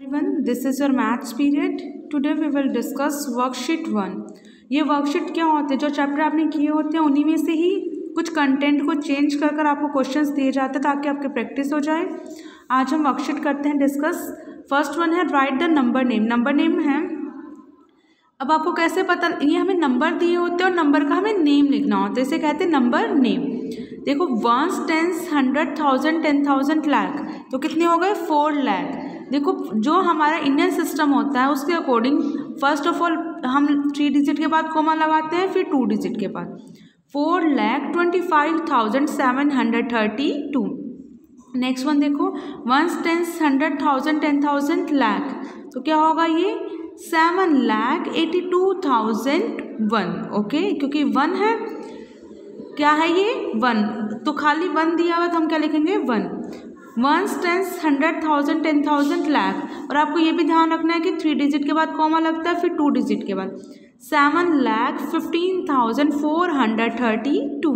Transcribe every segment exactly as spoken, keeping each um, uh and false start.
everyone, this is your maths period. Today we will discuss worksheet one. ये worksheet क्या होते हैं? जो चैप्टर आपने किए होते हैं उन्हीं में से ही कुछ कंटेंट को चेंज कर कर आपको क्वेश्चंस दिए जाते हैं ताकि आपकी प्रैक्टिस हो जाए. आज हम वर्कशीट करते हैं डिस्कस. फर्स्ट वन है right the number name. Number name है, अब आपको कैसे पता, ये हमें नंबर दिए होते हैं और नंबर का हमें नेम लिखना होता है, इसे कहते हैं नंबर नेम. देखो ones, tens, hundred, thousand, ten thousand, lakh, तो कितने हो गए? फोर लाख. देखो जो हमारा इंडियन सिस्टम होता है उसके अकॉर्डिंग फर्स्ट ऑफ ऑल हम थ्री डिजिट के बाद कोमा लगाते हैं, फिर टू डिजिट के बाद. Four lakh twenty five thousand seven hundred thirty two. Next one देखो ones, tens, hundred, thousand, ten thousand, lakh, तो क्या होगा ये? Seven lakh eighty two thousand one. Okay, क्योंकि वन है, क्या है ये? वन, तो खाली वन दिया हुआ तो हम क्या लिखेंगे? One. Ones, tens, hundred, thousand, ten thousand, lakh. और आपको ये भी ध्यान रखना है कि थ्री डिजिट के बाद कॉमा लगता है, फिर टू डिजिट के बाद. Seven lakh fifteen thousand four hundred thirty two.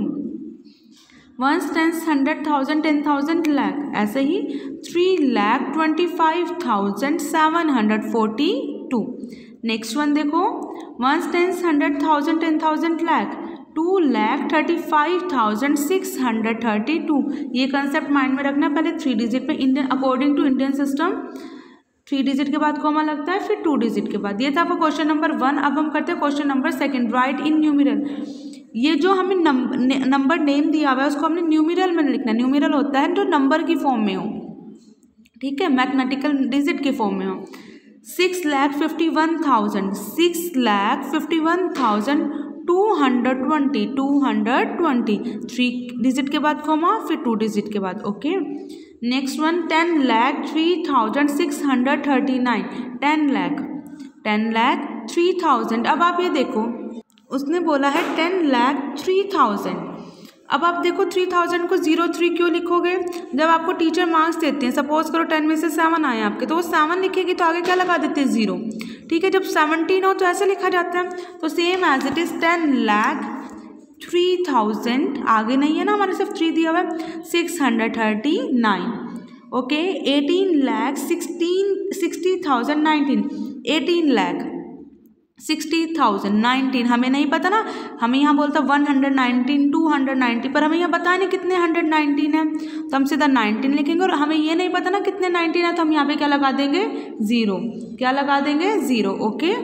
Ones, tens, hundred, thousand, ten thousand, lakh. ऐसे ही three lakh twenty five thousand seven hundred forty two. Next one देखो ones, tens, hundred, thousand, ten thousand, lakh. Two lakh thirty five thousand six hundred thirty two. ये concept mind में रखना है. पहले three digit पे Indian according to Indian system three digit के बाद comma लगता है, फिर टू डिजिट के बाद. ये था आपका क्वेश्चन नंबर वन. अब हम करते हैं question number second. Right in numeral. ये जो हमें नंबर नेम दिया हुआ है उसको हमने न्यूमेरल में लिखना है. न्यूमेरल होता है जो नंबर की फॉर्म में हो, ठीक है, मैथमेटिकल डिजिट के फॉर्म में हो. Six lakh fifty one thousand six lakh fifty one thousand two hundred twenty two hundred twenty. Three digit के बाद कॉमा, फिर टू डिजिट के बाद. Okay. Next one ten lakh three thousand six hundred thirty nine. Ten lakh ten lakh three thousand. अब आप ये देखो उसने बोला है टेन लैख थ्री थाउजेंड. अब आप देखो थ्री थाउजेंड को जीरो थ्री क्यों लिखोगे? जब आपको टीचर मार्क्स देते हैं, सपोज करो टेन में से सेवन आए आपके, तो वो सेवन लिखेगी तो आगे क्या लगा देते हैं? जीरो. ठीक है, जब सेवनटीन हो तो ऐसे लिखा जाता है. तो same as it is ten lakh three thousand, आगे नहीं है ना हमारे, सिर्फ थ्री दिया हुआ है, six hundred thirty nine. Okay. Eighteen lakh sixteen sixty thousand nineteen. Eighteen lakh sixty thousand nineteen. हमें नहीं पता ना, हमें यहाँ बोलता one hundred nineteen two hundred ninety, पर हमें यहाँ पता नहीं कितने हंड्रेड नाइनटीन है, तो हम सीधा नाइनटीन लिखेंगे. और हमें ये नहीं पता ना कितने नाइनटीन है, तो हम यहाँ पे क्या लगा देंगे? जीरो. क्या लगा देंगे? जीरो. ओके.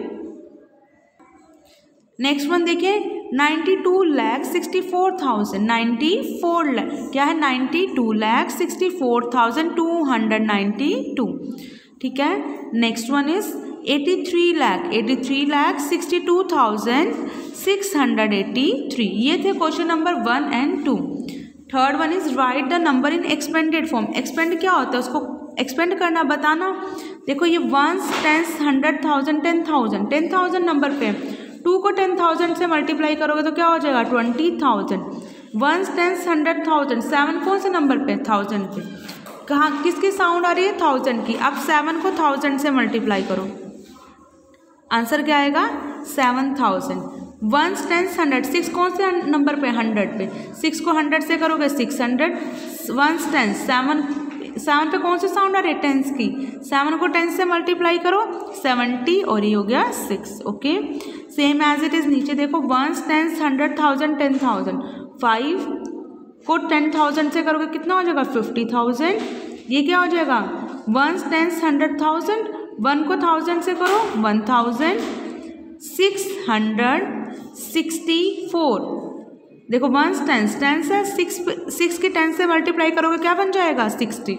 नेक्स्ट वन देखिए ninety two lakh sixty four thousand ninety four lakh. क्या है? Ninety two lakh sixty four thousand two hundred ninety two. ठीक है. Next one is eighty three lakh eighty three lakh sixty two thousand six hundred eighty three. ये थे question number one and two. Third one is right the number in expanded form. Expand क्या होता है? उसको expand करना, बताना. देखो ये ones, tens, hundred, thousand, ten thousand. Ten thousand number पे टू को टेन थाउजेंड से मल्टीप्लाई करोगे तो क्या हो जाएगा? Twenty thousand. Ones, tens, hundred, thousand. Seven कौन से नंबर पे? थाउजेंड पे. कहाँ किसकी साउंड आ रही है? थाउजेंड की. अब सेवन को थाउजेंड से मल्टीप्लाई करो, आंसर क्या आएगा? Seven thousand. Ones, tens, hundred. Six कौन से नंबर पे? हंड्रेड पे. सिक्स को हंड्रेड से करोगे six hundred. Ones, tens. Seven seven पे कौन सी साउंड आ रही है? टेंस की. सेवन को टेन से मल्टीप्लाई करो, सेवेंटी, और ये हो गया six. Okay. Same as it is नीचे देखो ones, tens, hundred, thousand, ten thousand. Five को टेन थाउजेंड से करोगे कितना हो जाएगा? Fifty thousand. ये क्या हो जाएगा? Ones, tens, hundred, thousand. One को थाउजेंड से करो, one thousand six hundred sixty four. देखो वंस, टेंस, टेंस है, सिक्स सिक्स की टेन से मल्टीप्लाई करोगे क्या बन जाएगा? Sixty.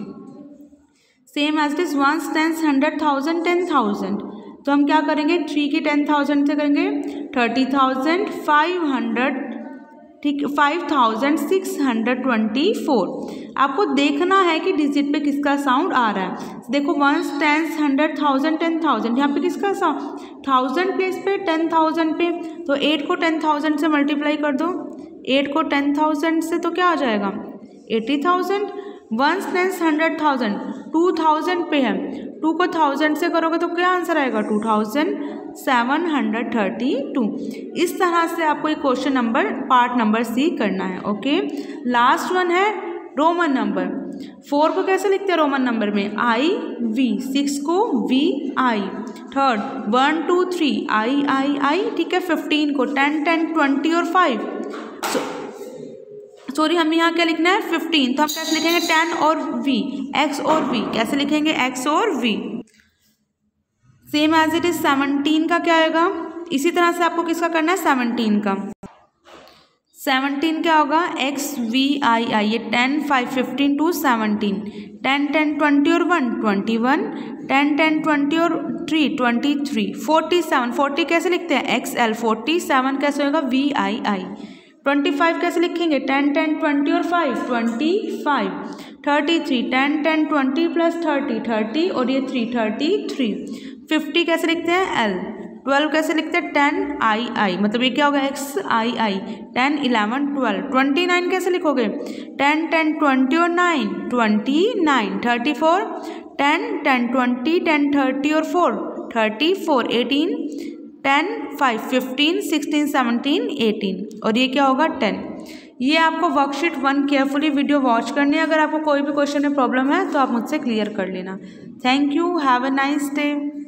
Same as it is ones, tens, hundred, thousand, ten thousand. तो हम क्या करेंगे? थ्री की टेन थाउजेंड से करेंगे थर्टी थाउजेंड फाइव हंड्रेड. ठीक, five thousand six hundred twenty four. आपको देखना है कि डिजिट पे किसका साउंड आ रहा है. देखो ones, tens, hundred, thousand, ten thousand. यहाँ पे किसका साउंड? थाउजेंड प्लेस पे, टेन थाउजेंड पे. तो एट को टेन थाउजेंड से मल्टीप्लाई कर दो. एट को टेन थाउजेंड से तो क्या आ जाएगा? Eighty thousand. Ones, tens, hundred, thousand. Two thousand पे है, टू को थाउजेंड से करोगे तो क्या आंसर आएगा? Two thousand seven hundred thirty two. इस तरह से आपको एक question number part number C करना है. ओके. लास्ट वन है रोमन नंबर. फोर को कैसे लिखते हैं रोमन नंबर में, आई वी, सिक्स को V I, third one two three I I I, ठीक है। फिफ्टीन को टेन टेन ट्वेंटी और फाइव, सॉरी हमें यहाँ क्या लिखना है फिफ्टीन, तो हम कैसे लिखेंगे टेन और वी, एक्स और वी, कैसे लिखेंगे एक्स और V. Same as it is seventeen का क्या आएगा, इसी तरह से आपको किसका करना है सेवनटीन का। सेवनटीन क्या होगा एक्स वी आई आई, ये ten five fifteen to seventeen, ten ten twenty और one twenty one, ten ten twenty और three twenty three, forty seven, forty कैसे लिखते हैं एक्स एल, फोर्टी सेवन कैसे होगा V I I, twenty five कैसे लिखेंगे टेन टेन ट्वेंटी और five twenty five, thirty three ten ten twenty plus thirty thirty और ये थ्री थर्टी थ्री, फिफ्टी कैसे लिखते हैं एल, ट्वेल्व कैसे लिखते हैं टेन आई आई, मतलब ये क्या होगा X I I, ten eleven twelve, twenty nine कैसे लिखोगे टेन टेन ट्वेंटी और nine twenty nine, thirty four ten ten twenty ten thirty और four thirty four, eighteen ten five fifteen sixteen seventeen eighteen और ये क्या होगा ten. ये आपको worksheet one carefully video watch करनी है। अगर आपको कोई भी क्वेश्चन में प्रॉब्लम है तो आप मुझसे क्लियर कर लेना। Thank you, have a nice day.